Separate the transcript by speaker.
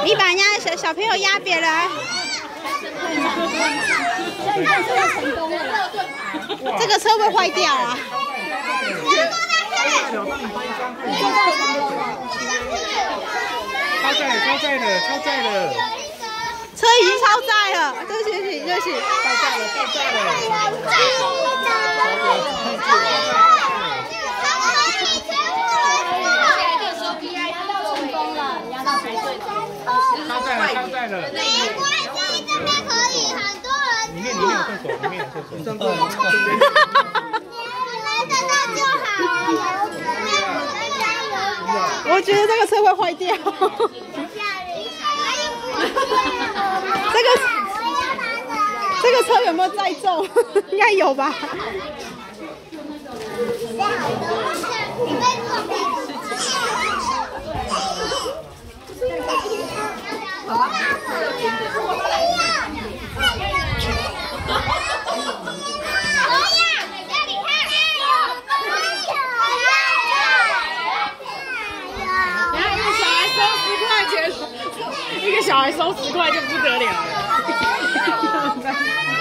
Speaker 1: 你把人家小朋友压扁了。这个车会坏掉啊！
Speaker 2: 超载了，超载了，超载了！
Speaker 1: 车已经超载了，对不起，对不起。
Speaker 2: 爆炸了，爆炸了！超载了，超载了！
Speaker 3: 没关系，这边可以，很多人。
Speaker 2: 里面有厕所，里面有厕所。
Speaker 3: 你们等到就好了。
Speaker 1: 我觉得这个车会坏掉。这个车有没有载重？应该有吧。
Speaker 4: 一个小孩收10块就不得了了。